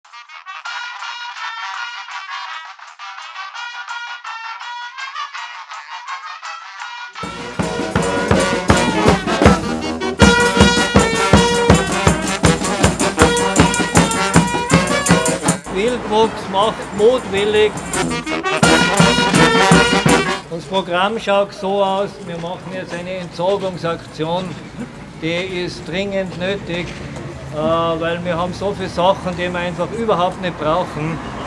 Wildwuchs macht mutwillig. Das Programm schaut so aus, wir machen jetzt eine Entsorgungsaktion, die ist dringend nötig, weil wir haben so viele Sachen, die wir einfach überhaupt nicht brauchen.